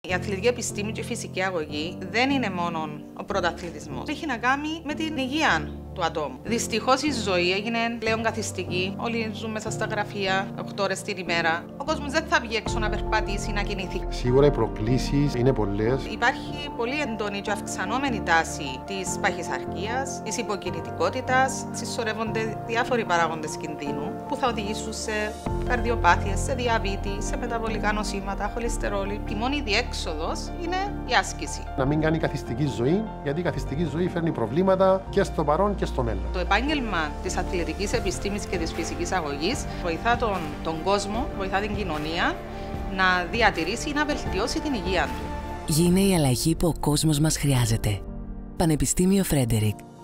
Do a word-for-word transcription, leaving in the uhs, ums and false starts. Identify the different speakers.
Speaker 1: Η αθλητική επιστήμη και η φυσική αγωγή δεν είναι μόνο ο πρωταθλητισμός. Έχει να κάνει με την υγεία του ατόμου. Δυστυχώς η ζωή έγινε πλέον καθιστική. Όλοι ζουν μέσα στα γραφεία, οκτώ ώρες την ημέρα. Ο κόσμος δεν θα βγει έξω να περπατήσει, να κινηθεί.
Speaker 2: Σίγουρα οι προκλήσεις είναι πολλές.
Speaker 1: Υπάρχει πολύ έντονη και αυξανόμενη τάση της παχυσαρκίας, της υποκινητικότητας. Συσσωρεύονται διάφοροι παράγοντες κινδύνου που θα οδηγήσουν σε καρδιοπάθειες, σε διαβήτη, σε μεταβολικά νοσήματα, χολυστερόλη. Η μόνη διέξοδος είναι η άσκηση.
Speaker 2: Να μην κάνει καθιστική ζωή, γιατί η καθιστική ζωή φέρνει προβλήματα και στο παρόν και στο μέλλον.
Speaker 1: Το επάγγελμα της αθλητικής επιστήμης και της φυσικής αγωγής βοηθά τον, τον κόσμο, βοηθά την κοινωνία να διατηρήσει ή να βελτιώσει την υγεία του.
Speaker 3: Γίνε η αλλαγή που ο κόσμος μας χρειάζεται. Πανεπιστήμιο Φρέντερικ.